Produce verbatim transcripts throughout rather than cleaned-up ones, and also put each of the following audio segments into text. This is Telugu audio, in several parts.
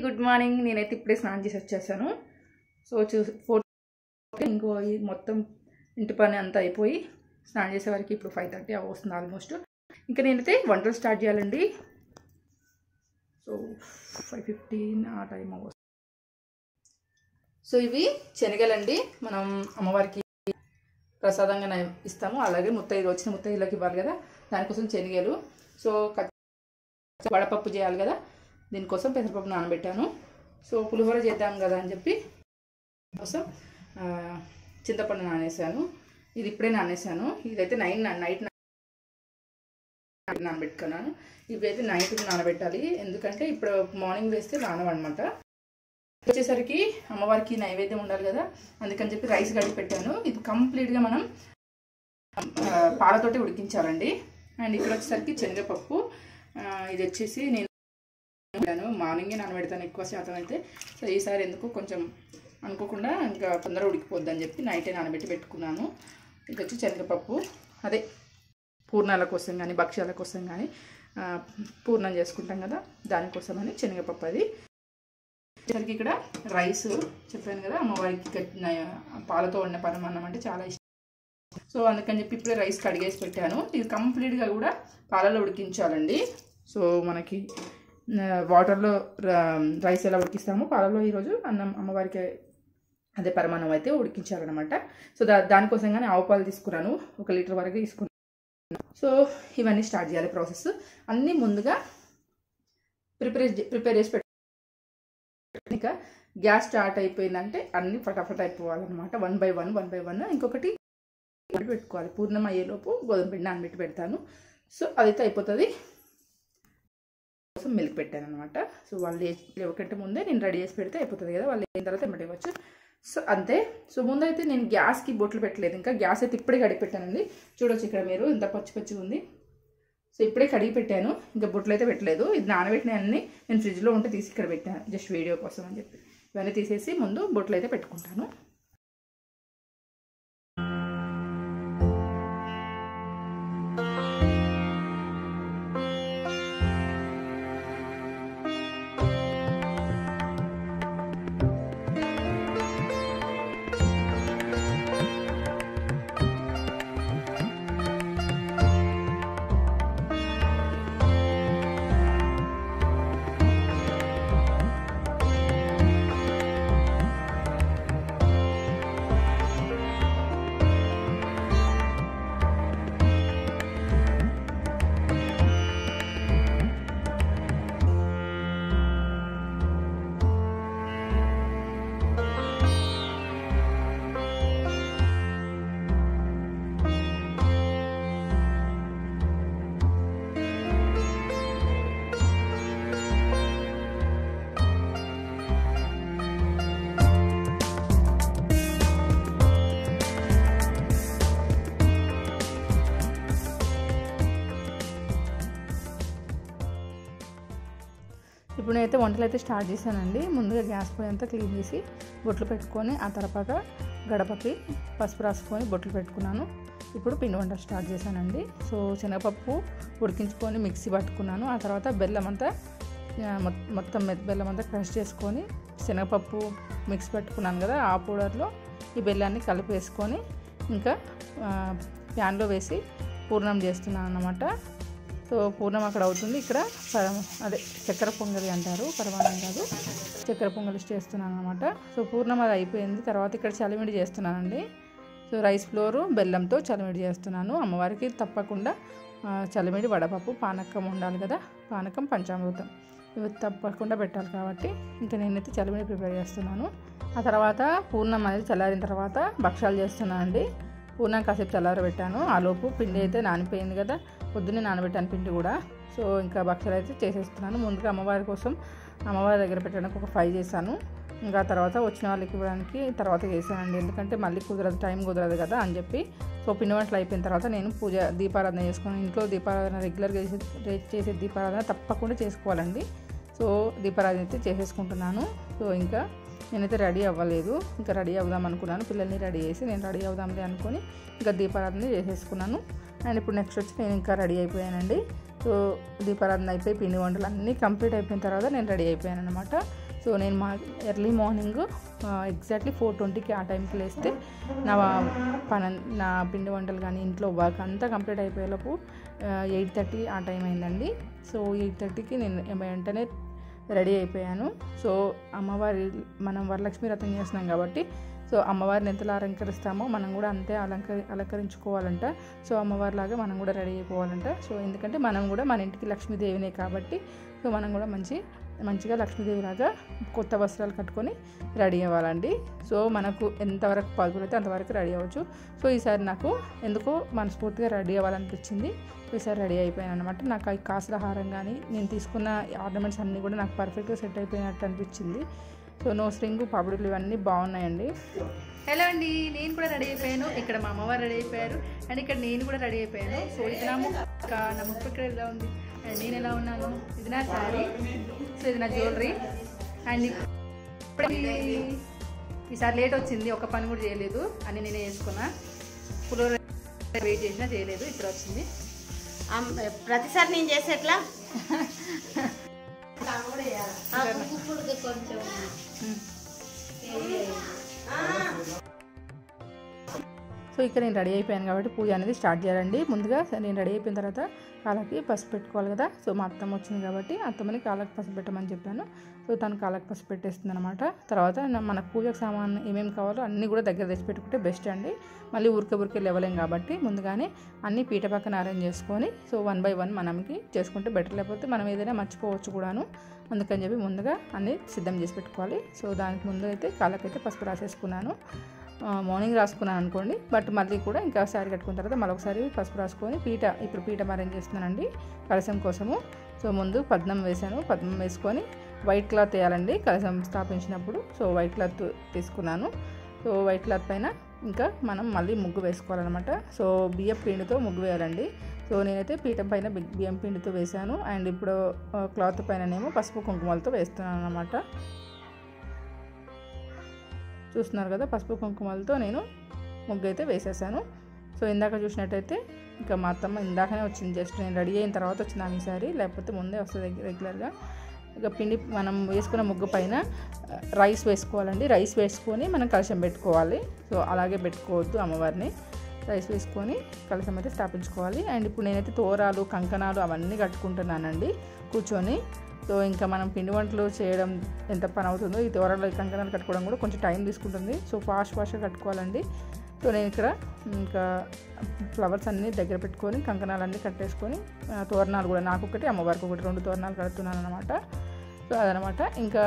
Good morning. నేనైతే ఇప్పుడే స్నానం చేసి వచ్చేసాను. సో చూ ఫోర్ ఇంకో మొత్తం ఇంటి పని అంతా అయిపోయి స్నానం చేసేవారికి ఇప్పుడు ఫైవ్ థర్టీ వస్తుంది ఆల్మోస్ట్. ఇంకా నేనైతే వంటలు స్టార్ట్ చేయాలండి. సో ఫైవ్ ఫిఫ్టీన్ ఆ టైం అవ్వస్తుంది. సో ఇవి శనగలండి, మనం అమ్మవారికి ప్రసాదంగా ఇస్తాము. అలాగే ముత్తైదు వచ్చిన ముత్తైదులకు ఇవ్వాలి కదా, దానికోసం శనగలు. సో వడపప్పు చేయాలి కదా, దీనికోసం పెసరపప్పు నానబెట్టాను. సో పులిహోర చేద్దాం కదా అని చెప్పి కోసం చింతపండు నానేసాను. ఇది ఇప్పుడే నానేసాను. ఇదైతే నైన్ నైట్ నానబెట్టుకున్నాను. ఇవైతే నైట్ నానబెట్టాలి, ఎందుకంటే ఇప్పుడు మార్నింగ్ వేస్తే నానవన్నమాట. వచ్చేసరికి అమ్మవారికి నైవేద్యం ఉండాలి కదా, అందుకని చెప్పి రైస్ కడిగి పెట్టాను. ఇది కంప్లీట్గా మనం పాలతోటి ఉడికించాలండి. అండ్ ఇక్కడ వచ్చేసరికి శనగపప్పు, ఇది వచ్చేసి నేను మార్నింగే నానబెడతాను ఎక్కువ శాతం అయితే. సో ఈసారి ఎందుకు కొంచెం అనుకోకుండా ఇంకా తొందరగా ఉడికిపోద్ది అని చెప్పి నైటే నానబెట్టి పెట్టుకున్నాను. ఇది వచ్చి శనగపప్పు, అదే పూర్ణాల కోసం కానీ భక్ష్యాల కోసం కానీ పూర్ణం చేసుకుంటాం కదా, దానికోసం అని శనగపప్పు. అది సరికి ఇక్కడ రైస్ చెప్పాను కదా, అమ్మవారికి పాలతో వండిన పరమాన్నం అంటే చాలా ఇష్టం. సో అందుకని చెప్పి ఇప్పుడే రైస్ కడిగేసి పెట్టాను. ఇది కంప్లీట్గా కూడా పాలలో ఉడికించాలండి. సో మనకి వాటర్లో రైస్ ఎలా ఉడికిస్తామో పాలలో ఈరోజు అన్నం అమ్మవారికి అదే పరమాన్నం అయితే ఉడికించాలన్నమాట. సో దా దానికోసం కానీ ఆవు పాలు తీసుకున్నాను, ఒక లీటర్ వరకు తీసుకున్నాను. సో ఇవన్నీ స్టార్ట్ చేయాలి ప్రాసెస్. అన్నీ ముందుగా ప్రిపేర్ ప్రిపేర్ చేసి పెట్టాను. ఇంకా గ్యాస్ స్టార్ట్ అయిపోయిందంటే అన్నీ ఫటాఫట్ అయిపోవాలన్నమాట. One by one one by one ఇంకొకటి పెట్టుకోవాలి. పూర్ణం అయ్యేలోపు గోధుమ పిండి నానబెట్టి పెడతాను. సో అదైతే అయిపోతుంది. కోసం మిల్క్ పెట్టాను అనమాట. సో వాళ్ళు లేవకంటే ముందే నేను రెడీ చేసి పెడితే అయిపోతుంది కదా, వాళ్ళు అయిన తర్వాత ఎమ్మటి ఇవ్వచ్చు. సో అంతే. సో ముందైతే నేను గ్యాస్కి బొట్లు పెట్టలేదు, ఇంకా గ్యాస్ అయితే ఇప్పుడే కడిగి పెట్టానండి. చూడొచ్చు ఇక్కడ మీరు ఇంత పచ్చి పచ్చి ఉంది. సో ఇప్పుడే కడిగి పెట్టాను, ఇంకా బొట్లు అయితే పెట్టలేదు. ఇది నానబెట్టినవన్నీ నేను ఫ్రిడ్జ్లో ఉంటే తీసి ఇక్కడ పెట్టాను, జస్ట్ వీడియో కోసం అని చెప్పి. ఇవన్నీ తీసేసి ముందు బొట్లు అయితే పెట్టుకుంటాను. ఇప్పుడు నేనైతే వంటలు అయితే స్టార్ట్ చేశానండి. ముందుగా గ్యాస్ పొయ్యి అంతా క్లీన్ చేసి బొట్లు పెట్టుకొని ఆ తర్వాత గడపకి పసుపు రాసుకొని బొట్లు పెట్టుకున్నాను. ఇప్పుడు పిండి వంటలు స్టార్ట్ చేశానండి. సో శనగపప్పు ఉడికించుకొని మిక్సీ పట్టుకున్నాను. ఆ తర్వాత బెల్లం అంతా మొత్తం బెల్లం అంతా క్రష్ చేసుకొని శనగపప్పు మిక్స్ పెట్టుకున్నాను కదా, ఆ పౌడర్లో ఈ బెల్లాన్ని కలిపేసుకొని ఇంకా ప్యాన్లో వేసి పూర్ణం చేస్తున్నాను అన్నమాట. సో పూర్ణం అక్కడ అవుతుంది, ఇక్కడ అదే చక్కెర పొంగలి అంటారు, పరమాన్నం కాదు, చక్కెర పొంగలి చేస్తున్నాను అనమాట. సో పూర్ణం అది అయిపోయింది. తర్వాత ఇక్కడ చలిమిడి చేస్తున్నానండి. సో రైస్ ఫ్లోరు బెల్లంతో చలిమిడి చేస్తున్నాను. అమ్మవారికి తప్పకుండా చలిమిడి, వడపప్పు, పానకం ఉండాలి కదా, పానకం పంచామృతం ఇవి తప్పకుండా పెట్టాలి కాబట్టి ఇంకా నేనైతే చలిమిడి ప్రిపేర్ చేస్తున్నాను. ఆ తర్వాత పూర్ణం అనేది చల్లారిన తర్వాత భక్షాలు చేస్తున్నాను అండి. పూర్ణం కాసేపు చల్లారబెట్టాను. ఆలోపు పిండి అయితే నానిపోయింది కదా, పొద్దున్నే నానబెట్టాను పిండి కూడా. సో ఇంకా భక్షాలు అయితే చేసేస్తున్నాను. ముందుగా అమ్మవారి కోసం అమ్మవారి దగ్గర పెట్టడానికి ఒక ఫైవ్ చేశాను. ఇంకా తర్వాత వచ్చిన వాళ్ళకి ఇవ్వడానికి తర్వాత చేశానండి, ఎందుకంటే మళ్ళీ కుదరదు, టైం కుదరదు కదా అని చెప్పి. సో పిండి వంటలు అయిపోయిన తర్వాత నేను పూజ దీపారాధన చేసుకుని, ఇంట్లో దీపారాధన రెగ్యులర్గా చేసే చేసే దీపారాధన తప్పకుండా చేసుకోవాలండి. సో దీపారాధన అయితే చేసేసుకుంటున్నాను. సో ఇంకా నేనైతే రెడీ అవ్వలేదు, ఇంకా రెడీ అవుదాం అనుకున్నాను. పిల్లల్ని రెడీ చేసి నేను రెడీ అవుదాంలే అనుకొని ఇంకా దీపారాధన చేసేసుకున్నాను. అండ్ ఇప్పుడు నెక్స్ట్ వచ్చి నేను ఇంకా రెడీ అయిపోయానండి. సో దీపారాధన అయిపోయి పిండి వంటలు అన్నీ కంప్లీట్ అయిపోయిన తర్వాత నేను రెడీ అయిపోయాను అనమాట. సో నేను మా ఎర్లీ మార్నింగ్ ఎగ్జాక్ట్లీ ఫోర్ ట్వంటీకి ఆ టైంకి లేస్తే నా పని నా పిండి వంటలు కానీ ఇంట్లో వర్క్ అంతా కంప్లీట్ అయిపోయేలోపు ఎయిట్ థర్టీ ఆ టైం అయిందండి. సో ఎయిట్ థర్టీకి నేను వెంటనే రెడీ అయిపోయాను. సో అమ్మవారి మనం వరలక్ష్మి వ్రతం చేస్తున్నాం కాబట్టి సో అమ్మవారిని ఎంతలా అలంకరిస్తామో మనం కూడా అంతే అలంకరి అలంకరించుకోవాలంట. సో అమ్మవారిలాగా మనం కూడా రెడీ అయిపోవాలంట. సో ఎందుకంటే మనం కూడా మన ఇంటికి లక్ష్మీదేవినే కాబట్టి సో మనం కూడా మంచి మంచిగా లక్ష్మీదేవిలాగా కొత్త వస్త్రాలు కట్టుకొని రెడీ అవ్వాలండి. సో మనకు ఎంతవరకు పాసిబుల్ అయితే అంతవరకు రెడీ అవ్వచ్చు. సో ఈసారి నాకు ఎందుకో మనస్ఫూర్తిగా రెడీ అవ్వాలనిపించింది. ఈసారి రెడీ అయిపోయాను అనమాట. నాకు ఈ కాసుల హారం కానీ నేను తీసుకున్న ఆర్నమెంట్స్ అన్నీ కూడా నాకు పర్ఫెక్ట్గా సెట్ అయిపోయినట్టు అనిపించింది. సో నోస్ రింగ్ పాపిడులు ఇవన్నీ బాగున్నాయండి. హలో అండి, నేను కూడా రెడీ అయిపోయాను. ఇక్కడ మా అమ్మవారు రెడీ అయిపోయారు అండ్ ఇక్కడ నేను కూడా రెడీ అయిపోయాను. సో ఇది నా ముక్క నా ముక్కు ఇక్కడ ఎలా ఉంది అండ్ నేను ఎలా ఉన్నాను, ఇది నా శారీ, సో ఇది నా జ్యువెలరీ. అండ్ ఈసారి లేట్ వచ్చింది, ఒక పని కూడా చేయలేదు అని నేనే వేసుకున్నా. పులో వెయిట్ చేసినా చేయలేదు, ఇప్పుడు వచ్చింది. ప్రతిసారి నేను చేసేట్లా సో ఇక్కడ నేను రెడీ అయిపోయాను కాబట్టి పూజ అనేది స్టార్ట్ చేయాలండి. ముందుగా నేను రెడీ అయిపోయిన తర్వాత కాళ్ళకి పసుపు పెట్టుకోవాలి కదా. సో మా అత్తమ్మ వచ్చింది కాబట్టి అత్తమ్మని కాళ్ళకి పసుపు పెట్టమని చెప్పాను. సో తను కాళ్ళకి పసుపు పెట్టేస్తుంది అనమాట. తర్వాత మన పూజకు సామాన్ ఏమేమి కావాలో అన్నీ కూడా దగ్గర తెచ్చి పెట్టుకుంటే బెస్ట్ అండి. మళ్ళీ ఊరికే ఊరికే లేవలేం కాబట్టి ముందుగానే అన్నీ పీట పక్కన అరేంజ్ చేసుకొని సో వన్ బై వన్ మనకి చేసుకుంటే బెటర్. లేకపోతే మనం ఏదైనా మర్చిపోవచ్చు కూడాను. అందుకని చెప్పి ముందుగా అన్నీ సిద్ధం చేసి పెట్టుకోవాలి. సో దానికి ముందు అయితే కాళ్ళకైతే పసుపు రాసేసుకున్నాను. మార్నింగ్ రాసుకున్నాను అనుకోండి, బట్ మళ్ళీ కూడా ఇంకా శారీ కట్టుకున్న తర్వాత మరొకసారి పసుపు రాసుకొని పీట ఇప్పుడు పీట అరేంజ్ చేస్తున్నానండి కలశం కోసము. సో ముందు పద్మం వేసాను, పద్మం వేసుకొని వైట్ క్లాత్ వేయాలండి కలశం స్థాపించినప్పుడు. సో వైట్ క్లాత్ తీసుకున్నాను. సో వైట్ క్లాత్ పైన ఇంకా మనం మళ్ళీ ముగ్గు వేసుకోవాలన్నమాట. సో బియ్యం పిండితో ముగ్గు వేయాలండి. సో నేనైతే పీఠం పైన బియ్యం పిండితో వేసాను అండ్ ఇప్పుడు క్లాత్ పైననేమో పసుపు కుంకుమలతో వేస్తున్నాను అన్నమాట. చూస్తున్నారు కదా, పసుపు కుంకుమలతో నేను ముగ్గు అయితే వేసేసాను. సో ఇందాక చూసినట్టయితే ఇంకా మా అత్తమ్మ ఇందాకనే వచ్చింది, జస్ట్ నేను రెడీ అయిన తర్వాత వచ్చింది ఈసారి, లేకపోతే ముందే వస్తుంది రెగ్యులర్గా. ఇక పిండి మనం వేసుకున్న ముగ్గు పైన రైస్ వేసుకోవాలండి. రైస్ వేసుకొని మనం కలశం పెట్టుకోవాలి. సో అలాగే పెట్టుకోవద్దు అమ్మవారిని, రైస్ వేసుకొని కలశం అయితే స్థాపించుకోవాలి. అండ్ ఇప్పుడు నేనైతే తోరాలు కంకణాలు అవన్నీ కట్టుకుంటున్నానండి కూర్చొని. సో ఇంకా మనం పిండి వంటలు చేయడం ఎంత పని అవుతుందో ఈ తోరాలు కంకణాలు కట్టుకోవడం కూడా కొంచెం టైం తీసుకుంటుంది. సో ఫాస్ట్ ఫాస్ట్గా కట్టుకోవాలండి. సో నేను ఇక్కడ ఇంకా ఫ్లవర్స్ అన్నీ దగ్గర పెట్టుకొని కంకణాలన్నీ కట్టేసుకొని తోరణాలు కూడా నాకు ఒకటి అమ్మవారికి ఒకటి రెండు తోరణాలు కడుతున్నాను అనమాట. సో అదనమాట ఇంకా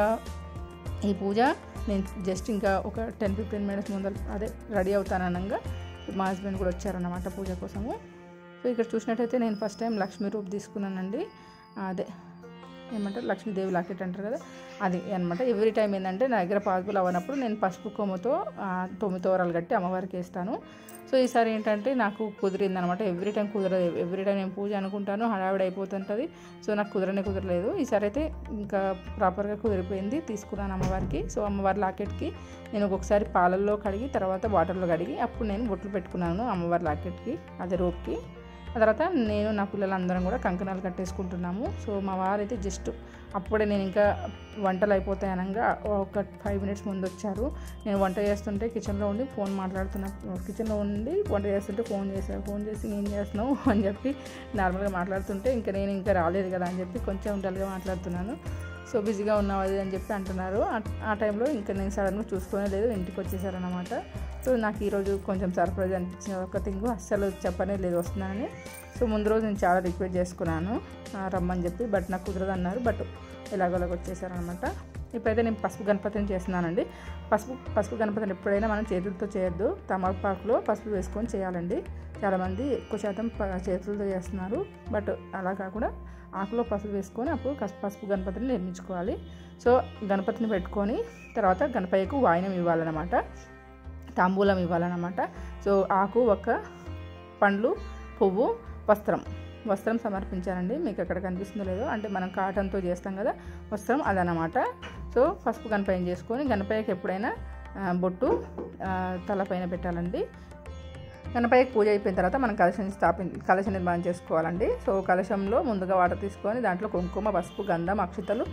ఈ పూజ నేను జస్ట్ ఇంకా ఒక టెన్ ఫిఫ్టీన్ మినిట్స్ ముందర అదే రెడీ అవుతాననగా మా హస్బెండ్ కూడా వచ్చారన్నమాట పూజ కోసము. సో ఇక్కడ చూసినట్టయితే నేను ఫస్ట్ టైం లక్ష్మీ రూప్ తీసుకున్నానండి. అదే ఏమంటారు లక్ష్మీదేవి లాకెట్ అంటారు కదా, అది అనమాట. ఎవ్రీ టైం ఏంటంటే నా దగ్గర పాసిబుల్ అవ్వనప్పుడు నేను పసుపు కొమ్మతో తొమ్మిది తోరాలు కట్టి అమ్మవారికి వేస్తాను. సో ఈసారి ఏంటంటే నాకు కుదిరింది అనమాట. ఎవ్రీ టైం కుదరదు, ఎవ్రీ టైం నేను పూజ అనుకుంటాను హడావిడి అయిపోతుంటుంది. సో నాకు కుదరనే కుదరలేదు. ఈసారి అయితే ఇంకా ప్రాపర్గా కుదిరిపోయింది, తీసుకున్నాను అమ్మవారికి. సో అమ్మవారి లాకెట్కి నేను ఒక్కొక్కసారి పాలల్లో కడిగి తర్వాత వాటర్లో కడిగి అప్పుడు నేను బొట్లు పెట్టుకున్నాను అమ్మవారి లాకెట్కి, అదే రోప్కి. ఆ తర్వాత నేను నా పిల్లలందరం కూడా కంకణాలు కట్టేసుకుంటున్నాము. సో మా వారైతే జస్ట్ అప్పుడే నేను ఇంకా వంటలు అయిపోతాయనగా ఒక ఫైవ్ మినిట్స్ ముందు వచ్చారు. నేను వంట చేస్తుంటే కిచెన్లో ఉండి ఫోన్ మాట్లాడుతున్నా కిచెన్లో ఉండి వంట చేస్తుంటే ఫోన్ చేశారు. ఫోన్ చేసి ఏం చేస్తున్నావు అని చెప్పి నార్మల్గా మాట్లాడుతుంటే ఇంకా నేను ఇంకా రాలేదు కదా అని చెప్పి కొంచెం డల్గా మాట్లాడుతున్నాను. సో బిజీగా ఉన్నావు అది అని చెప్పి అంటున్నారు. ఆ టైంలో ఇంకా నేను సడన్గా చూసుకునే లేదు, ఇంటికి వచ్చేసారనమాట. సో నాకు ఈరోజు కొంచెం సర్ప్రైజ్ అనిపించిన ఒక థింగ్, అస్సలు చెప్పనే లేదు వస్తున్నానని. సో ముందు రోజు నేను చాలా రిక్వెస్ట్ చేసుకున్నాను రమ్మని చెప్పి, బట్ నాకు కుదరదు అన్నారు. బట్ ఎలాగోలాగ వచ్చేసారనమాట. ఇప్పుడైతే నేను పసుపు గణపతిని చేస్తున్నానండి. పసుపు పసుపు గణపతిని ఎప్పుడైనా మనం చేతులతో చేయొద్దు, తమలపాకులో పసుపు వేసుకొని చేయాలండి. చాలామంది ఎక్కువ శాతం చేతులతో చేస్తున్నారు, బట్ అలా కాకుండా ఆకులో పసుపు వేసుకొని అప్పుడు పసుపు గణపతిని నిర్మించుకోవాలి. సో గణపతిని పెట్టుకొని తర్వాత గణపయ్యకు వాయినం ఇవ్వాలన్నమాట, తాంబూలం ఇవ్వాలన్నమాట. సో ఆకు, ఒక పండ్లు, పువ్వు, వస్త్రం వస్త్రం సమర్పించానండి. మీకు ఎక్కడ కనిపిస్తుందో లేదో, అంటే మనం కాటన్తో చేస్తాం కదా వస్త్రం, అదనమాట. సో పసుపు గణపయ్యని చేసుకొని గణపయ్యకి ఎప్పుడైనా బొట్టు తలపైన పెట్టాలండి. గణపయ్యకి పూజ అయిపోయిన తర్వాత మనం కలశం స్థాపి కలశ నిర్మాణం చేసుకోవాలండి. సో కలశంలో ముందుగా వాటర్ తీసుకొని దాంట్లో కుంకుమ, పసుపు, గంధం, అక్షితలు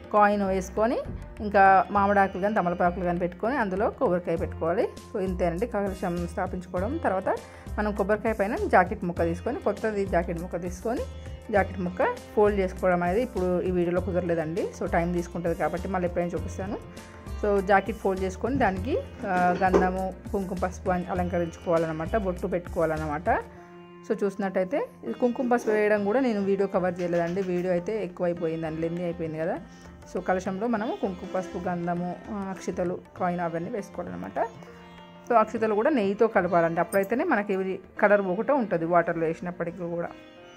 కాయిన్ వేసుకొని ఇంకా మామిడాకులు కానీ తమలపాకులు కానీ పెట్టుకొని అందులో కొబ్బరికాయ పెట్టుకోవాలి. సో ఇంతేనండి కలశం స్థాపించుకోవడం. తర్వాత మనం కొబ్బరికాయ పైన జాకెట్ ముక్క తీసుకొని కొత్తది జాకెట్ ముక్క తీసుకొని జాకెట్ ముక్క ఫోల్డ్ చేసుకోవడం అనేది ఇప్పుడు ఈ వీడియోలో కుదరలేదండి. సో టైం తీసుకుంటుంది కాబట్టి మళ్ళీ ఎప్పుడైనా చూపిస్తాను. సో జాకెట్ ఫోల్డ్ చేసుకొని దానికి గంధము కుంకుమ పసుపు అలంకరించుకోవాలన్నమాట, బొట్టు పెట్టుకోవాలన్నమాట. సో చూసినట్టయితే కుంకుమ పసుపు వేయడం కూడా నేను వీడియో కవర్ చేయలేదండి. వీడియో అయితే ఎక్కువైపోయిందండి, లెంది అయిపోయింది కదా. సో కలశంలో మనము కుంకుమ పసుపు గంధము అక్షితలు కాయిన్ అవన్నీ వేసుకోవాలన్నమాట. సో అక్షితలు కూడా నెయ్యితో కలపాలండి, అప్పుడైతేనే మనకి ఇవి కలర్ ఒకటే ఉంటుంది వాటర్లో వేసినప్పటికీ కూడా.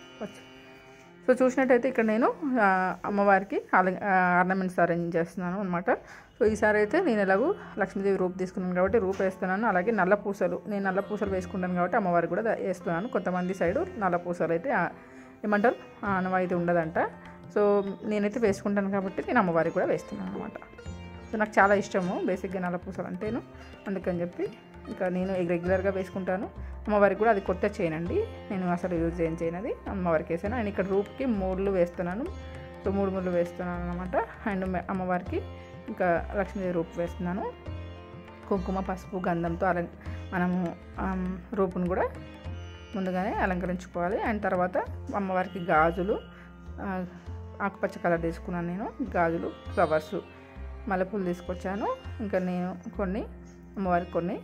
సో చూసినట్టయితే ఇక్కడ నేను అమ్మవారికి ఆర్నమెంట్స్ అరేంజ్ చేస్తున్నాను అనమాట. సో ఈసారి అయితే నేను ఎలాగూ లక్ష్మీదేవి రూపు తీసుకున్నాను కాబట్టి రూపు వేస్తున్నాను. అలాగే నల్ల పూసలు నేను నల్ల పూసలు వేసుకుంటాను కాబట్టి అమ్మవారికి కూడా వేస్తున్నాను. కొంతమంది సైడు నల్ల పూసలు అయితే ఏమంటారు ఆనవాయితీ ఉండదంట. సో నేనైతే వేసుకుంటాను కాబట్టి నేను అమ్మవారికి కూడా వేస్తున్నాను అనమాట. సో నాకు చాలా ఇష్టము బేసిక్గా నల్ల పూసలు అంటేను, అందుకని చెప్పి ఇంకా నేను రెగ్యులర్గా వేసుకుంటాను. అమ్మవారికి కూడా అది కొత్త చైన్ అండి, నేను అసలు యూజ్ చేయని చైన్ అది, అమ్మవారికి వేసాను. అండ్ ఇక్కడ రూప్కి మూడులు వేస్తున్నాను. సో మూడు మూడులు వేస్తున్నాను అనమాట. అండ్ అమ్మవారికి ఇంకా లక్ష్మీదేవి రూపు వేస్తున్నాను. కుంకుమ పసుపు గంధంతో అలం మనము రూపును కూడా ముందుగానే అలంకరించుకోవాలి. అండ్ తర్వాత అమ్మవారికి గాజులు ఆకుపచ్చ కలర్ తీసుకున్నాను నేను, గాజులు ఫ్లవర్సు మల్లెపూలు తీసుకొచ్చాను. ఇంకా నేను కొన్ని అమ్మవారికి కొన్ని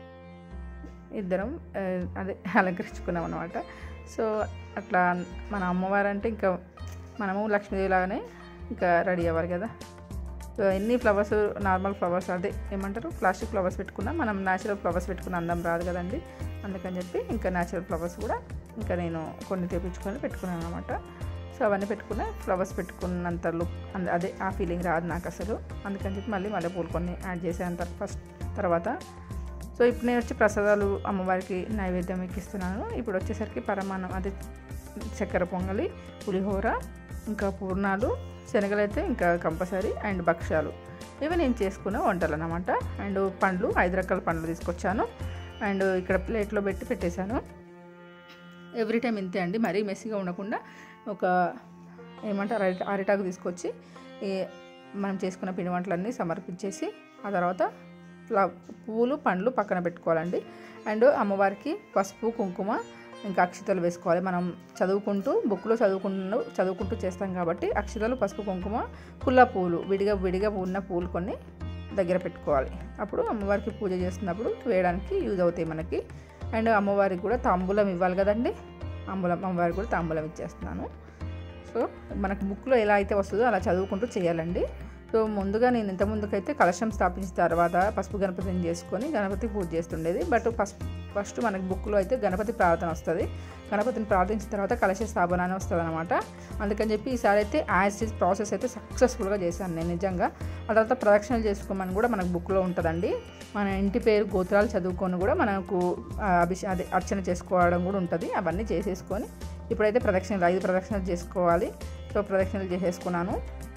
ఇద్దరం అదే అలంకరించుకున్నాం అనమాట. సో అట్లా మన అమ్మవారు అంటే ఇంకా మనము లక్ష్మీదేవి లాగానే ఇంకా రెడీ అవ్వాలి కదా. సో ఎన్ని ఫ్లవర్స్ నార్మల్ ఫ్లవర్స్ అదే ఏమంటారు ప్లాస్టిక్ ఫ్లవర్స్ పెట్టుకున్నా మనం న్యాచురల్ ఫ్లవర్స్ పెట్టుకున్న అందం రాదు కదండి. అందుకని చెప్పి ఇంకా న్యాచురల్ ఫ్లవర్స్ కూడా ఇంకా నేను కొన్ని తెప్పించుకొని పెట్టుకున్నాను అనమాట. సో అవన్నీ పెట్టుకున్న ఫ్లవర్స్ పెట్టుకున్నంత లుక్ అదే ఆ ఫీలింగ్ రాదు నాకు అసలు. అందుకని చెప్పి మళ్ళీ మల్లెపూలు కొన్ని యాడ్ చేసాను ఫస్ట్ తర్వాత. సో ఇప్పుడు నేను వచ్చి ప్రసాదాలు అమ్మవారికి నైవేద్యం ఎక్కిస్తున్నాను. ఇప్పుడు వచ్చేసరికి పరమాన్నం అదే చక్కెర పొంగలి, పులిహోర, ఇంకా పూర్ణాలు, శనగలు అయితే ఇంకా కంపల్సరీ, అండ్ భక్ష్యాలు ఇవి నేను చేసుకున్న వంటలు అన్నమాట. అండ్ పండ్లు ఐదు రకాల పండ్లు తీసుకొచ్చాను అండ్ ఇక్కడ ప్లేట్లో పెట్టి పెట్టేశాను. ఎవ్రీ టైం ఇంతే అండి, మరీ మెస్సీగా ఉండకుండా ఒక ఏమంటారు అరి అరిటాకు తీసుకొచ్చి మనం చేసుకున్న పిండి వంటలన్నీ సమర్పించేసి ఆ తర్వాత పువ్వులు పండ్లు పక్కన పెట్టుకోవాలండి. అండ్ అమ్మవారికి పసుపు కుంకుమ ఇంకా అక్షితలు వేసుకోవాలి. మనం చదువుకుంటూ బుక్లో చదువుకుంటూ చదువుకుంటూ చేస్తాం కాబట్టి అక్షితలు పసుపు కుంకుమ కుల్ల పువ్వులు విడిగా విడిగా ఉన్న పువ్వులు కొన్ని దగ్గర పెట్టుకోవాలి. అప్పుడు అమ్మవారికి పూజ చేస్తున్నప్పుడు వేయడానికి యూజ్ అవుతాయి మనకి. అండ్ అమ్మవారికి కూడా తాంబూలం ఇవ్వాలి కదండి, అంబూలం అమ్మవారికి కూడా తాంబూలం ఇచ్చేస్తున్నాను. సో మనకు బుక్లో ఎలా అయితే వస్తుందో అలా చదువుకుంటూ చేయాలండి. సో ముందుగా నేను ఇంత ముందుకైతే కలశం స్థాపించిన తర్వాత పసుపు గణపతిని చేసుకొని గణపతి పూజ చేస్తుండేది. బట్ ఫస్ట్ ఫస్ట్ మనకి బుక్లో అయితే గణపతి ప్రార్థన వస్తుంది, గణపతిని ప్రార్థించిన తర్వాత కలశ స్థాపన అని వస్తుంది అనమాట. అందుకని చెప్పి ఈసారి అయితే యాజ్ ఇస్ ప్రాసెస్ అయితే సక్సెస్ఫుల్గా చేశాను నేను నిజంగా. ఆ తర్వాత ప్రదక్షిణలు చేసుకోమని కూడా మనకు బుక్లో ఉంటుందండి. మన ఇంటి పేరు గోత్రాలు చదువుకొని కూడా మనకు అభిషే అదే అర్చన చేసుకోవడం కూడా ఉంటుంది. అవన్నీ చేసేసుకొని ఇప్పుడైతే ప్రదక్షిణలు ఐదు ప్రదక్షిణలు చేసుకోవాలి. సో ప్రదక్షిణలు చేసేసుకున్నాను.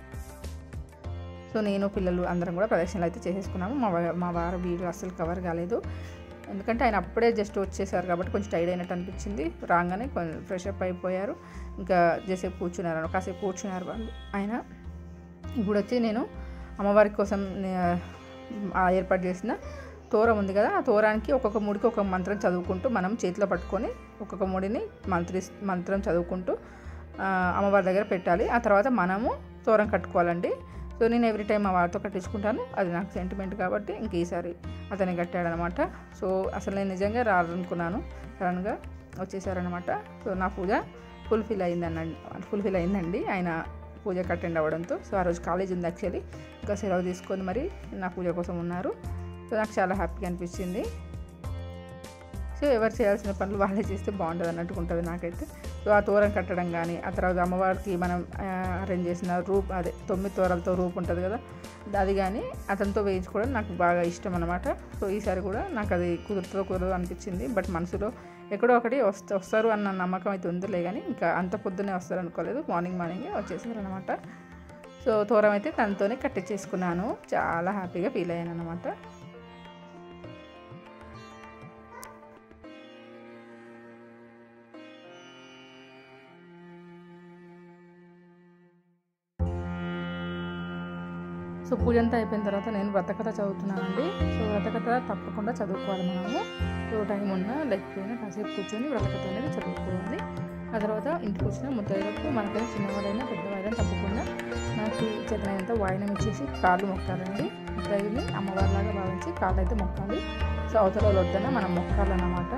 సో నేను పిల్లలు అందరం కూడా ప్రదక్షిణలు అయితే చేసేసుకున్నాము. మా మా వారు వీడియో అస్సలు కవర్ కాలేదు, ఎందుకంటే ఆయన అప్పుడే జస్ట్ వచ్చేసారు కాబట్టి కొంచెం టైర్డ్ అయినట్టు అనిపించింది. రాగానే కొంచెం ఫ్రెష్ అప్ అయిపోయారు, ఇంకా చేసేపు కూర్చున్నారు, కాసేపు కూర్చున్నారు వాళ్ళు ఆయన. ఇప్పుడు వచ్చి నేను అమ్మవారి కోసం ఏర్పాటు చేసిన తోరం ఉంది కదా, ఆ తోరానికి ఒక్కొక్క ముడికి ఒక్కొక్క మంత్రం చదువుకుంటూ మనం చేతిలో పట్టుకొని ఒక్కొక్క ముడిని మంత్రి మంత్రం చదువుకుంటూ అమ్మవారి దగ్గర పెట్టాలి. ఆ తర్వాత మనము తోరం కట్టుకోవాలండి. సో నేను ఎవ్రీ టైం మా వారితో కట్టించుకుంటాను, అది నాకు సెంటిమెంట్ కాబట్టి ఇంక ఈసారి అతనే కట్టాడనమాట. సో అసలు నేను నిజంగా రాదనుకున్నాను, సడన్గా వచ్చేసారనమాట. సో నా పూజ ఫుల్ఫిల్ అయిందండి ఫుల్ఫిల్ అయిందండి ఆయన పూజకి అటెండ్ అవ్వడంతో. సో ఆ రోజు కాలేజ్ ఉంది యాక్చువల్లీ, ఇంకా సెలవు తీసుకొని మరి నా పూజ కోసం ఉన్నారు. సో నాకు చాలా హ్యాపీగా అనిపించింది. సో ఎవరు చేయాల్సిన పనులు వాళ్ళే చేస్తే బాగుంటుంది అన్నట్టు ఉంటుంది నాకైతే. సో ఆ తోరం కట్టడం కానీ, ఆ తర్వాత అమ్మవారికి మనం అరేంజ్ చేసిన రూప్ అదే తొమ్మిది తోరాలతో రూప్ ఉంటుంది కదా, అది కానీ అతనితో వేయించుకోవడం నాకు బాగా ఇష్టం అనమాట. సో ఈసారి కూడా నాకు అది కుదురుతో కుదరదు అనిపించింది, బట్ మనసులో ఎక్కడో ఒకటి వస్త వస్తారు అన్న నమ్మకం అయితే ఉందిలే. కానీ ఇంకా అంత పొద్దున్నే వస్తారు అనుకోలేదు, మార్నింగ్ మార్నింగే వచ్చేసారు అనమాట. సో తోరం అయితే తనతోనే కట్టించేసుకున్నాను, చాలా హ్యాపీగా ఫీల్ అయ్యాను అనమాట. సో పూజ అంతా అయిపోయిన తర్వాత నేను వ్రతకథ చదువుతున్నానండి. సో వ్రతకథ తప్పకుండా చదువుకోవాలి మనము. సో టైం ఉన్నా లేకపోయినా కాసేపు కూర్చొని వ్రతకథ అనేది చదువుకోవాలి. ఆ తర్వాత ఇంటికి వచ్చిన ముత్తైదులకు మనకైనా చిన్నవాడైనా పెద్దవాడైనా తప్పకుండా మనకి చేతనైనంత వాయినం ఇచ్చేసి కాళ్ళు మొక్కాలండి. ముత్తైదుని అమ్మవారిలాగా భావించి కాళ్ళు అయితే మొక్కాలి. సో అవతల వద్దన మనం మొక్కాలన్నమాట.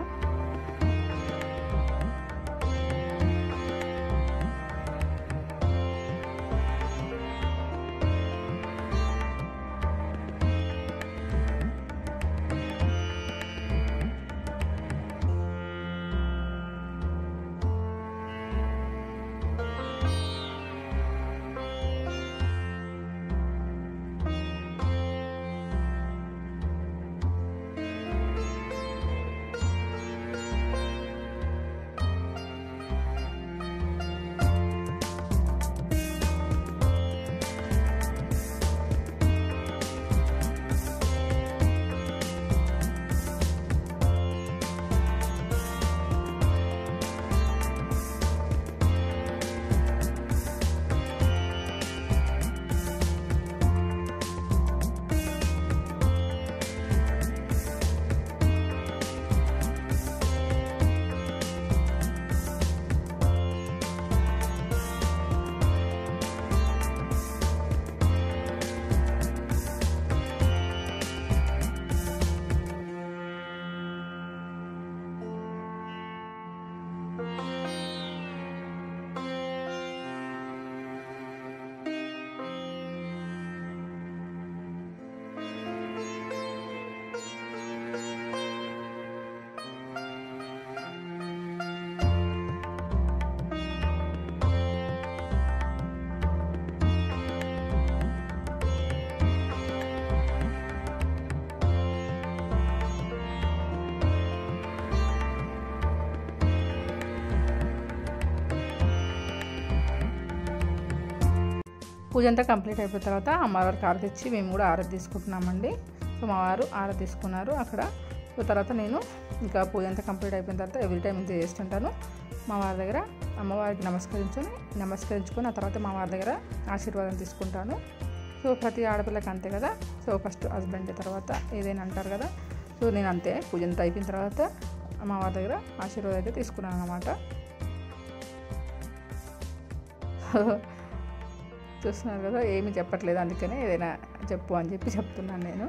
పూజ అంతా కంప్లీట్ అయిపోయిన తర్వాత అమ్మవారికి ఆరతి ఇచ్చి మేము కూడా ఆరతి తీసుకుంటున్నామండి. సో మా వారు ఆరతి తీసుకున్నారు అక్కడ. సో తర్వాత నేను ఇంకా పూజ అంతా కంప్లీట్ అయిపోయిన తర్వాత ఎవ్రీ టైం ఇంత చేస్తుంటాను. మా వారి దగ్గర అమ్మవారికి నమస్కరించుకొని నమస్కరించుకొని ఆ తర్వాత మా వారి దగ్గర ఆశీర్వాదం తీసుకుంటాను. సో ప్రతి ఆడపిల్లకి అంతే కదా. సో ఫస్ట్ హస్బెండ్ తర్వాత ఏదైనా అంటారు కదా. సో నేను అంతే పూజ అంతా అయిపోయిన తర్వాత మా వారి దగ్గర ఆశీర్వాదం అయితే తీసుకున్నాను అన్నమాట. చూస్తున్నారు కదా, ఏమీ చెప్పట్లేదు, అందుకనే ఏదైనా చెప్పు అని చెప్పి చెప్తున్నాను నేను.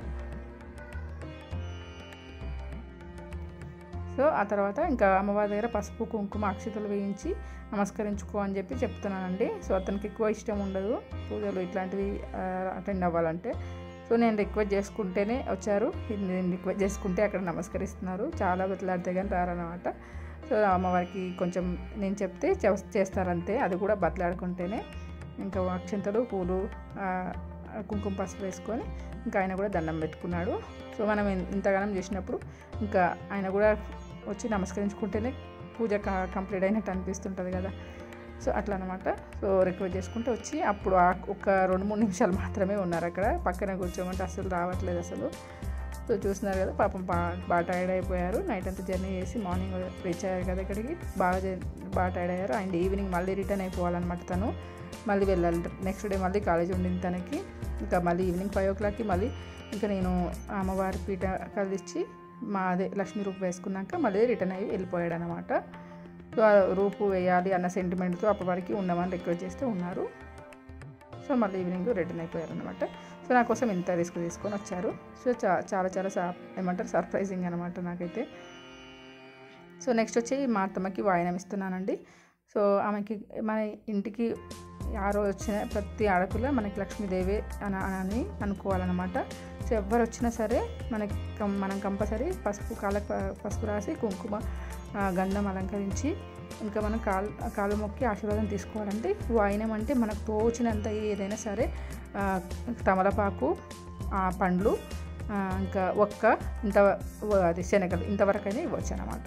సో ఆ తర్వాత ఇంకా అమ్మవారి దగ్గర పసుపు కుంకుమ అక్షతలు వేయించి నమస్కరించుకో అని చెప్పి చెప్తున్నానండి. సో అతనికి ఎక్కువ ఇష్టం ఉండదు పూజలు ఇట్లాంటివి అటెండ్ అవ్వాలంటే. సో నేను రిక్వెస్ట్ చేసుకుంటేనే వచ్చారు, నేను రిక్వెస్ట్ చేసుకుంటే అక్కడ నమస్కరిస్తున్నారు. చాలా బతలాడితే కానీ రారన్నమాట. సో అమ్మవారికి కొంచెం నేను చెప్తే చేస్తారంతే, అది కూడా బతలాడుకుంటేనే. ఇంకా అక్షంతలు పూలు కుంకుమ పసుపు వేసుకొని ఇంకా ఆయన కూడా దండం పెట్టుకున్నాడు. సో మనం ఇంతగానం చేసినప్పుడు ఇంకా ఆయన కూడా వచ్చి నమస్కరించుకుంటేనే పూజ కంప్లీట్ అయినట్టు అనిపిస్తుంటుంది కదా. సో అట్లా అనమాట. సో రిక్వెస్ట్ చేసుకుంటే వచ్చి అప్పుడు ఒక రెండు మూడు నిమిషాలు మాత్రమే ఉన్నారు అక్కడ. పక్కన కూర్చోమంటే అసలు రావట్లేదు అసలు. సో చూస్తున్నారు కదా, పాపం బా బాగా టైర్డ్ అయిపోయారు. నైట్ అంతా జర్నీ చేసి మార్నింగ్ రీచ్ అయ్యారు కదా ఇక్కడికి. బాగా బాగా టైర్డ్ అయ్యారు. అండ్ ఈవినింగ్ మళ్ళీ రిటర్న్ అయిపోవాలన్నమాట. తను మళ్ళీ వెళ్ళాలి, నెక్స్ట్ డే మళ్ళీ కాలేజ్ ఉండింది తనకి. ఇంకా మళ్ళీ ఈవినింగ్ ఫైవ్ ఓ క్లాక్కి మళ్ళీ ఇంకా నేను అమ్మవారి పీట కలిసి మా అదే లక్ష్మీ రూపు వేసుకున్నాక మళ్ళీ రిటర్న్ అయ్యి వెళ్ళిపోయాడు అనమాట. సో ఆ రూపు వేయాలి అన్న సెంటిమెంట్తో అప్పటి వరకు ఉండమని రిక్వెస్ట్ చేస్తే ఉన్నారు. సో మళ్ళీ ఈవినింగ్ రిటర్న్ అయిపోయారు అనమాట. సో నా కోసం ఇంత రిస్క్ తీసుకొని వచ్చారు. సో చా చాలా చాలా సా ఏమంటారు సర్ప్రైజింగ్ అనమాట నాకైతే. సో నెక్స్ట్ వచ్చి మా అత్తమ్మకి వాయినం ఇస్తున్నానండి. సో ఆమెకి మన ఇంటికి ఆ రోజు వచ్చిన ప్రతి ఆడపిల్ల మనకి లక్ష్మీదేవి అని అని అనుకోవాలన్నమాట. సో ఎవరు వచ్చినా సరే మనకి మనం కంపల్సరీ పసుపు కాళ్ళకు పసుపు రాసి కుంకుమ గంధం అలంకరించి ఇంకా మనం కాలు కాలు మొక్కి ఆశీర్వాదం తీసుకోవాలంటే వాయినం అంటే మనకు తోచినంత ఏదైనా సరే తమలపాకు పండ్లు ఇంకా ఒక్క ఇంత అది శనగలు ఇంతవరకైనా ఇవ్వచ్చు అన్నమాట.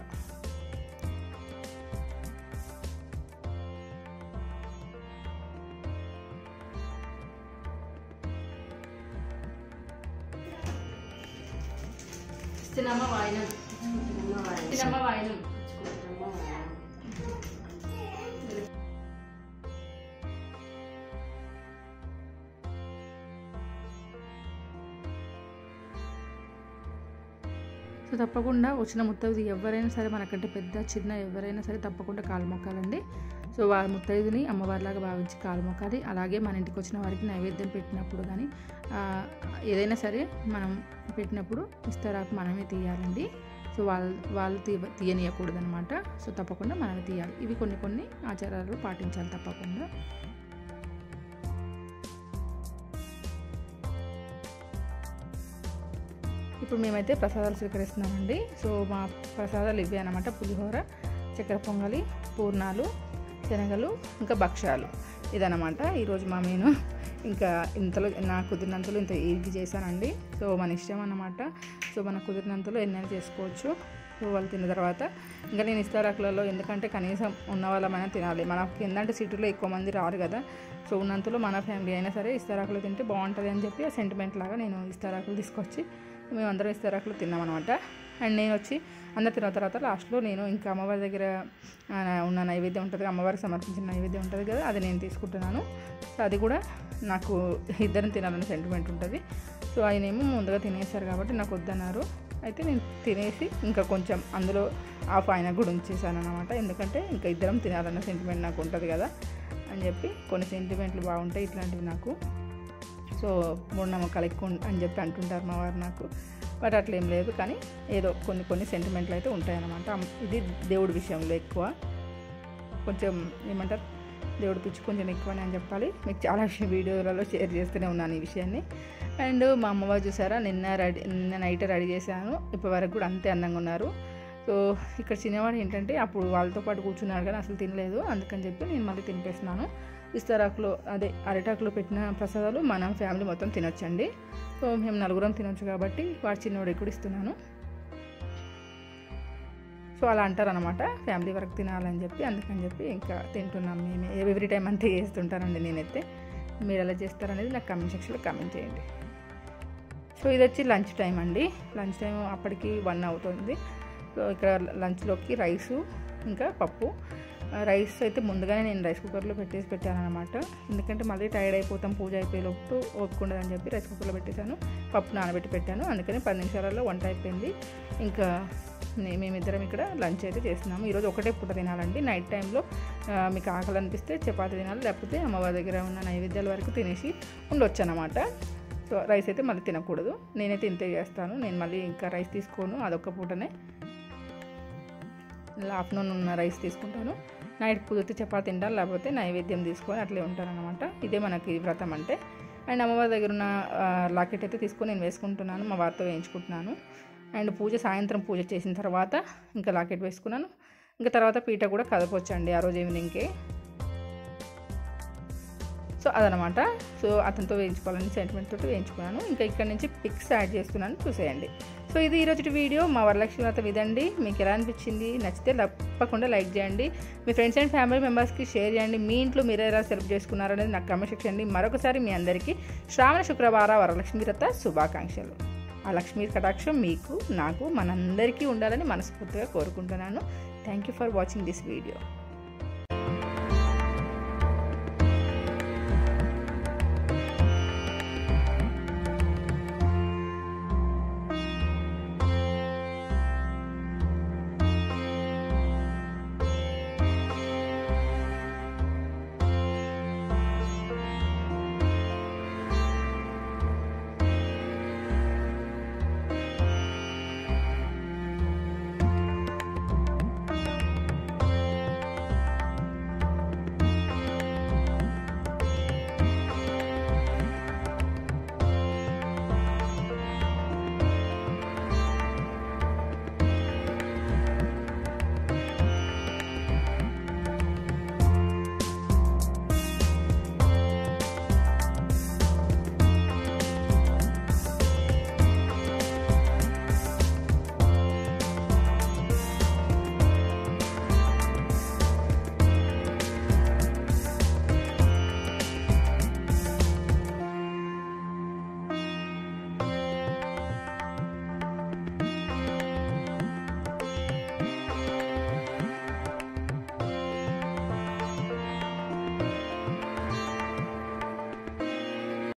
తినమ్మ వాయినం తినమ్మ వాయినం సో తప్పకుండా వచ్చిన ముత్తైదు ఎవరైనా సరే, మనకంటే పెద్ద చిన్న ఎవరైనా సరే తప్పకుండా కాలు మొక్కాలండి. సో వారి ముత్తైదుని అమ్మవారిలాగా భావించి కాలు మొక్కాలి. అలాగే మన ఇంటికి వచ్చిన వారికి నైవేద్యం పెట్టినప్పుడు కానీ ఏదైనా సరే మనం పెట్టినప్పుడు ఇస్తారాకు మనమే తీయాలండి. సో వాళ్ళు వాళ్ళు తీ తీయనీయకూడదు అనమాట. సో తప్పకుండా మనమే తీయాలి. ఇవి కొన్ని కొన్ని ఆచారాలు పాటించాలి తప్పకుండా. ఇప్పుడు మేమైతే ప్రసాదాలు స్వీకరిస్తున్నామండి. సో మా ప్రసాదాలు ఇవే అనమాట: పులిహోర, చక్కెర పొంగలి, పూర్ణాలు, శనగలు, ఇంకా భక్ష్యాలు. ఇదనమాట ఈరోజు మా మెను. ఇంకా ఇంతలో నాకు కుదిరినంతలో ఇంత ఈజీ చేశానండి. సో మన ఇష్టం అన్నమాట. సో మనకు కుదిరినంతలో ఎన్నైనా చేసుకోవచ్చు. సో వాళ్ళు తిన్న తర్వాత ఇంకా నేను ఇస్తారాకులలో, ఎందుకంటే కనీసం ఉన్న వాళ్ళమైనా తినాలి. మనకి ఏంటంటే సిటీలో ఎక్కువ మంది రారు కదా. సో ఉన్నంతలో మన ఫ్యామిలీ అయినా సరే ఇస్తారాకులు తింటే బాగుంటుంది అని చెప్పి ఆ సెంటిమెంట్ లాగా నేను ఇస్తారాకులు తీసుకొచ్చి మేమందరం ఇస్తారాకులు తిన్నామన్నమాట. అండ్ నేను వచ్చి అందరు తిన్న తర్వాత లాస్ట్లో నేను ఇంకా అమ్మవారి దగ్గర ఉన్న నైవేద్యం ఉంటుంది, అమ్మవారికి సమర్పించిన నైవేద్యం ఉంటుంది కదా, అది నేను తీసుకుంటున్నాను. సో అది కూడా నాకు ఇద్దరం తినాలని సెంటిమెంట్ ఉంటుంది. సో ఆయనేమో ముందుగా తినేసారు కాబట్టి నాకు వద్దన్నారు. అయితే నేను తినేసి ఇంకా కొంచెం అందులో హాఫ్ ఆయన కూడా ఉంచేసాను అనమాట. ఎందుకంటే ఇంకా ఇద్దరం తినాలన్న సెంటిమెంట్ నాకు ఉంటుంది కదా అని చెప్పి. కొన్ని సెంటిమెంట్లు బాగుంటాయి ఇట్లాంటివి నాకు. సో మూఢనమ్మకాలు ఎక్కువ అని చెప్పి అంటుంటారు మా వారు నాకు. బట్ అట్లా ఏం లేదు, కానీ ఏదో కొన్ని కొన్ని సెంటిమెంట్లు అయితే ఉంటాయన్నమాట. ఇది దేవుడి విషయంలో ఎక్కువ కొంచెం ఏమంటారు, దేవుడి పిచ్చి కొంచెం ఎక్కువనే అని చెప్పాలి. మీకు చాలా విషయం వీడియోలలో షేర్ చేస్తూనే ఉన్నాను ఈ విషయాన్ని. అండ్ మా అమ్మవారు చూసారా, నిన్న రెడీ నిన్న నైట్ రెడీ చేశాను, ఇప్పటి వరకు కూడా అంతే అందంగా ఉన్నారు. సో ఇక్కడ చిన్నవాడు ఏంటంటే అప్పుడు వాళ్ళతో పాటు కూర్చున్నాడు కానీ అసలు తినలేదు. అందుకని చెప్పి నేను మళ్ళీ తినిపిస్తున్నాను. ఇస్తారాకులో అదే అరిటాకులో పెట్టిన ప్రసాదాలు మనం ఫ్యామిలీ మొత్తం తినొచ్చండి. సో మేము నలుగురం తినొచ్చు కాబట్టి వాడు చిన్నవాడికి కూడా ఇస్తున్నాను. సో అలా అంటారు అనమాట, ఫ్యామిలీ వరకు తినాలని చెప్పి. అందుకని చెప్పి ఇంకా తింటున్నాం మేమే. ఎవ్రీ టైం అంతే చేస్తుంటానండి నేనైతే. మీరు ఎలా చేస్తారనేది నాకు కామెంట్ సెక్షన్లో కామెంట్ చేయండి. సో ఇది వచ్చి లంచ్ టైం అండి. లంచ్ టైం అప్పటికి వన్ అవుతుంది. సో ఇక్కడ లంచ్లోకి రైసు ఇంకా పప్పు. రైస్ అయితే ముందుగానే నేను రైస్ కుక్కర్లో పెట్టేసి పెట్టాను అనమాట. ఎందుకంటే మళ్ళీ టైర్డ్ అయిపోతాం పూజ అయిపోయేలోపు, ఓపుకుండదని చెప్పి రైస్ కుక్కర్లో పెట్టేశాను. పప్పు నానబెట్టి పెట్టాను. అందుకని పది నిమిషాలలో వంట అయిపోయింది. ఇంకా మేమిద్దరం ఇక్కడ లంచ్ అయితే చేస్తున్నాము. ఈరోజు ఒకటే పూట తినాలండి. నైట్ టైంలో మీకు ఆకలి అనిపిస్తే చపాతీ తినాలి, లేకపోతే అమ్మవారి దగ్గర ఉన్న నైవేద్యాల వరకు తినేసి ఉండొచ్చు అనమాట. సో రైస్ అయితే మళ్ళీ తినకూడదు. నేనైతే ఇంతే చేస్తాను. నేను మళ్ళీ ఇంకా రైస్ తీసుకోను, అదొక్క పూటనే. ఆఫ్టర్నూన్ ఉన్న రైస్ తీసుకుంటాను. నైట్ కుదిరితే చపాతీ తింటాను, లేకపోతే నైవేద్యం తీసుకొని అట్లే ఉంటాను అనమాట. ఇదే మనకి వ్రతం అంటే. అండ్ అమ్మవారి దగ్గర ఉన్న లాకెట్ అయితే తీసుకొని నేను వేసుకుంటున్నాను, మా వారితో వేయించుకుంటున్నాను. అండ్ పూజ సాయంత్రం పూజ చేసిన తర్వాత ఇంకా లాకెట్ వేసుకున్నాను. ఇంకా తర్వాత పీట కూడా కదపొచ్చండి ఆ రోజు ఈవినింగ్కి. సో అదనమాట. సో అతనితో వేయించుకోవాలని సెంటిమెంట్ తోటి వేయించుకున్నాను. ఇంకా ఇక్కడ నుంచి పిక్స్ యాడ్ చేస్తున్నాను, చూసేయండి. సో ఇది ఈరోజు వీడియో మా వరలక్ష్మి వ్రతం ఇదండి. మీకు ఎలా అనిపించింది? నచ్చితే తప్పకుండా లైక్ చేయండి, మీ ఫ్రెండ్స్ అండ్ ఫ్యామిలీ మెంబర్స్కి షేర్ చేయండి. మీ ఇంట్లో మీరు ఎలా సెలబ్రేట్ చేసుకున్నారు అనేది నాకు కామెంట్ సెక్షన్ అండి. మరొకసారి మీ అందరికీ శ్రావణ శుక్రవార వరలక్ష్మి వ్రత శుభాకాంక్షలు. ఆ లక్ష్మీ కటాక్షం మీకు నాకు మనందరికీ ఉండాలని మనస్ఫూర్తిగా కోరుకుంటున్నాను. Thank you for watching this video.